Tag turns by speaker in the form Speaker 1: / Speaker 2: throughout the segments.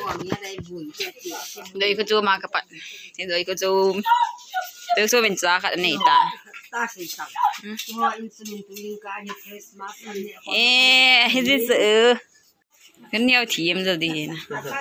Speaker 1: Dari ko cuma kapat. Dari ko cuma. Dari ko minta kat ni tak. Ini se. Kan nhau team jadi na.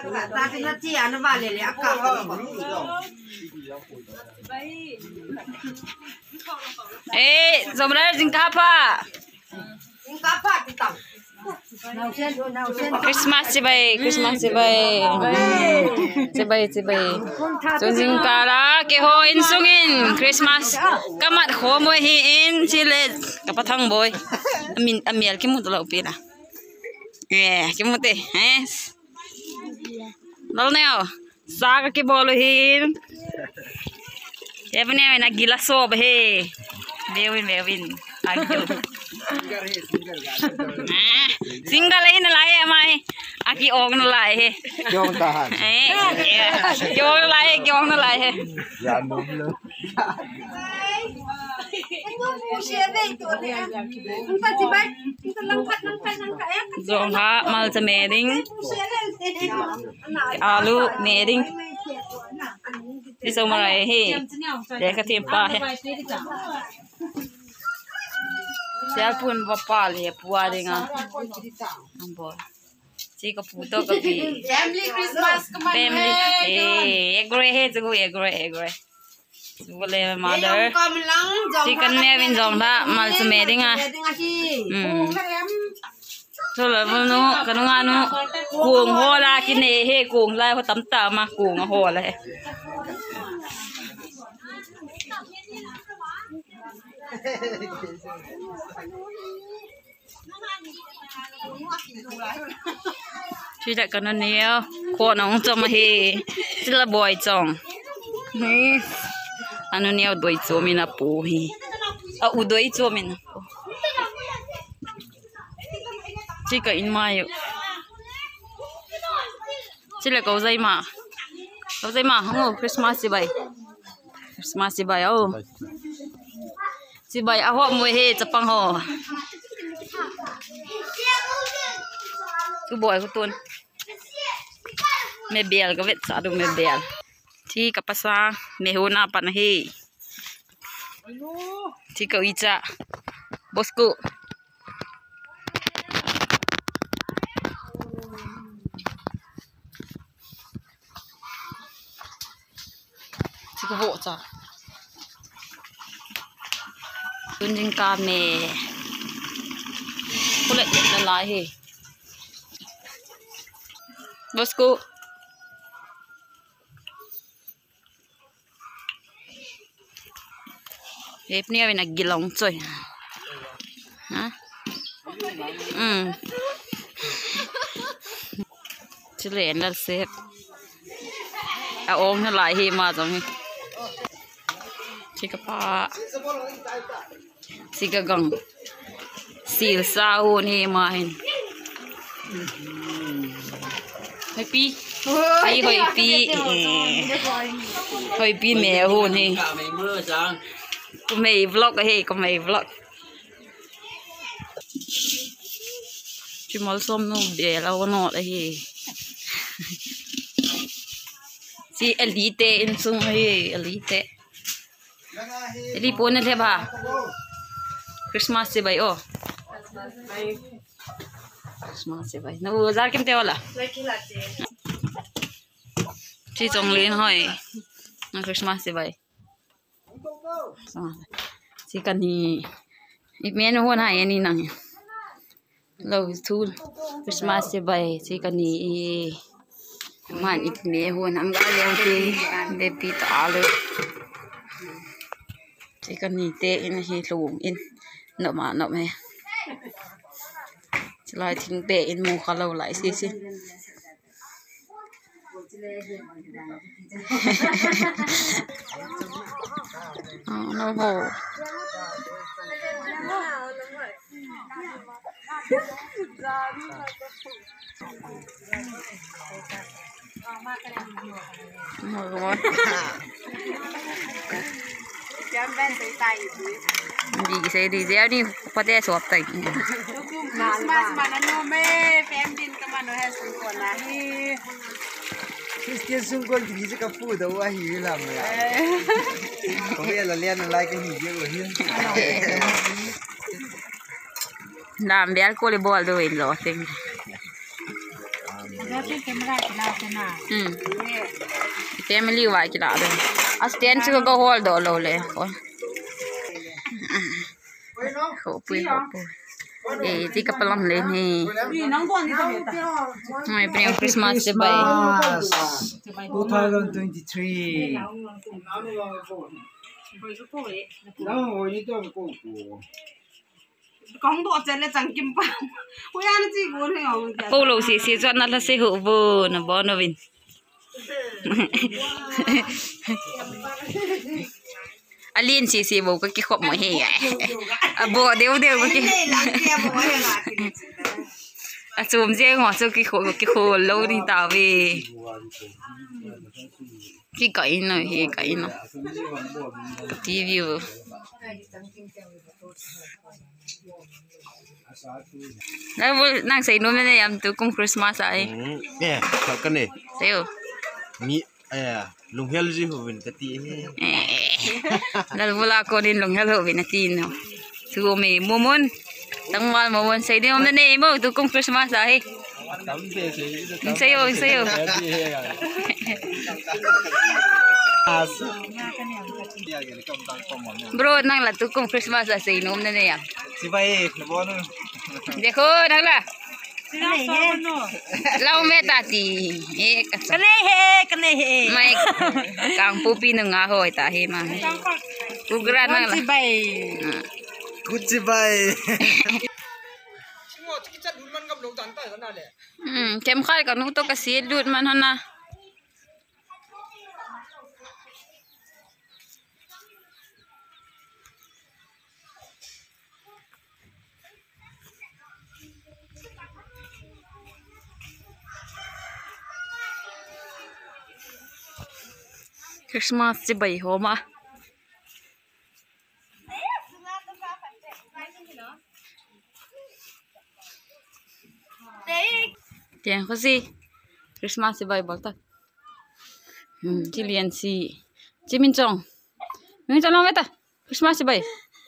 Speaker 1: Sebenarnya jingkap apa? Jingkap apa kita? Christmas cibai, Christmas cibai, cibai cibai. Jingkala ke ho insungin Christmas. Kamat ho mo hin sile kapatang boy. Amiel kimu tu lau pina. Kimu te, Lalu neo, saga ke bolu hin. Ya punya nak gila sob he. Bewin. Agil. Single lain nalai amai. Aki ong nalai he.
Speaker 2: Kiong tahan.
Speaker 1: Kiong nalai he. Zong ha mal semeding. Alu meding. Di semua he. Dia ketimpa he. Siapa pun bapa le puas dengan ambol. Jika puto kapi.
Speaker 3: Family Christmas kemana?
Speaker 1: Family. Agree he, agree. Boleh mother. Jika ni avin jom dah mal semeding ah. So lepas nu, kadang anu kung hola kini he kung lah, ho tam mah kung hola he. Tidak kena ni, kau nong cuma he, sila boy cong. Ni, anu ni udoi cumi na po he. Udoi cumi na po. Jika in mayo. Sila kau zai ma. Oh Christmas si bay. Christmas si bay oh. Si bay awak mo he capang ho. Tu boy ko tun. Mebel ka vet sa adu mebel. Ti kapasa mehuna pan he. Ti ka ica. Bosku. Ti ka bo cha. Tunjing kami. Kulit lalai he. Bosku. Hep ni awin naggilong coy. Ha? Sila yan lal sep. Aong lalai he ma jong he. Chika pa. Siga gang. Sil sahun he mahin. Happy. Ay hoi pi mẹ hôn he. Có mày vlog he, có mày vlog. Chỉ muốn xôm nó để lâu nọ là he. Si elite in sung he, elite. Eli pone the ba. Christmas se bai oh. Christmas se bai. Na bazar kem te wala. Chi chong len hoi. Na Christmas se bai. Si kan ni men ho na yani nang. Lo tool Christmas se bai si kan ni man it me ho nang ga le te de pi ta le. Si kan ni te in hi lum in no ma no me. Lại thỉnh bể in mù khá lâu lại xí xí. Nó hồ. Gì sẽ đi déo đi có thể sụp tay. Mas mana no me family ka mano has ko na hi
Speaker 2: Christian sungguh jadi cakap pu dah wah hiu lah mula. Kau biar lalian like ni je hiu.
Speaker 1: Làm bé cô lấy bò rồi rồi xem. Family vậy chứ đó rồi. Asisten chưa có hold đồ lâuเลยkhổ bùi. Thì cái palm lên thì. Mai punya Christmas sebaik.
Speaker 2: 2023.
Speaker 3: Con đùa chơi là chẳng kim bao, ôi anh chị muốn hay không?
Speaker 1: Cô lâu xí cho nó là sẽ hữu vô nó bỏ nó vinh. Alin xí vô cái khóc mọi hệ bỏ đều cái chùm riêng họ cho cái khổ lâu đi tao về cái nó review. Nang say no na yam tu kung Christmas ay.
Speaker 2: Yeah, kan ni.
Speaker 1: Sayo.
Speaker 2: Mi lung hel ji ho vin kati.
Speaker 1: Dal wala ko din lung hel ho vin natin no. Sugo me momon. Tangwal momon say di mo na ni mo tu kung Christmas ay. Sayo. Bro, nang la tu kung Christmas ay say no na ni yam.
Speaker 2: Si baik, lebih anu.
Speaker 1: देखो नगला लाओ में ताती कने हे मैं कांग पुपी नंगा होय ता हे मा उग्रा नगला
Speaker 2: कुछ बाय
Speaker 1: kem khai ka nu to ka si lut man hona Christmas chỉ bảy hôm à? Tiền có gì? Christmas chỉ bảy bảo ta. Chỉ liền gì? Chỉ mình trồng làm vậy ta? Christmas chỉ bảy.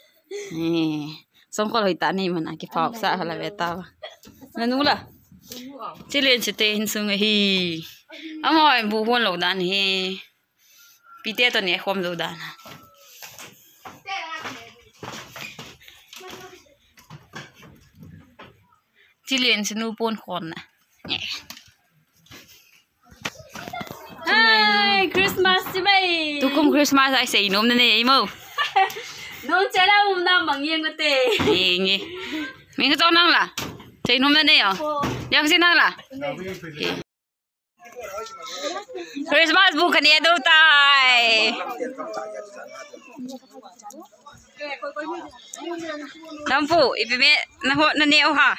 Speaker 1: Xong có lời ta này mà cái pháo xa là vậy ta. Nên nu là chỉ liền chỉ tên xuống hi. Ám hỏi bù hôn lẩu đàn hi. Pite to ni khom do dan Chilean sinu pon khon na Hi Christmas chi bai tu kum Christmas ai sei nom na ne mo non chala na mang yeng na te ngi mi ko nang la sei nom na ne ya yang sin nang la Christmas bukan ya tu tai. Lampu, ibu me na neo ha.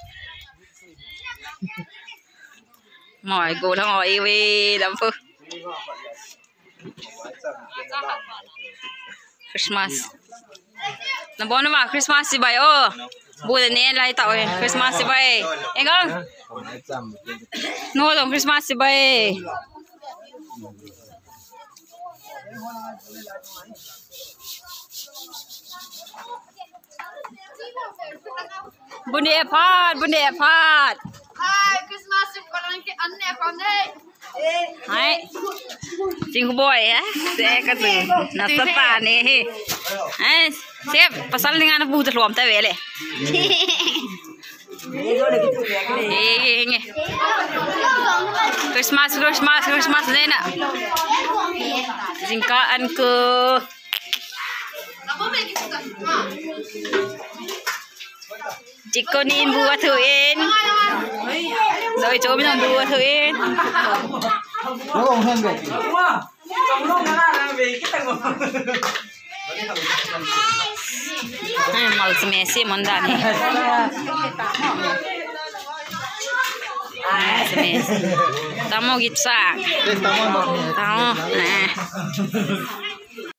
Speaker 1: Mọi cô thằng ngồi iwi lampu. Christmas. Na bon ma Christmas si bai oh. Bulan ni lai tau Christmas si bai. Engkau? No dong Christmas si bai. Bunde phat.
Speaker 3: Hi, Christmas orang ke anne from day.
Speaker 1: Hai. Cing boy ya. Saya kata nak apa ni? Siap pasal dengan anak buat luam tak boleh. Christmas ni nak. Jingkaan ke. Chikonin buat thuin. Rồi chỗ mình buat thuin.
Speaker 2: Nó còn hơn vậy.
Speaker 3: Trong lúc nó là vì cái tầng
Speaker 1: Mal semesi mondan ni. Semesi. Tamo gitsa. Tamo. Nah.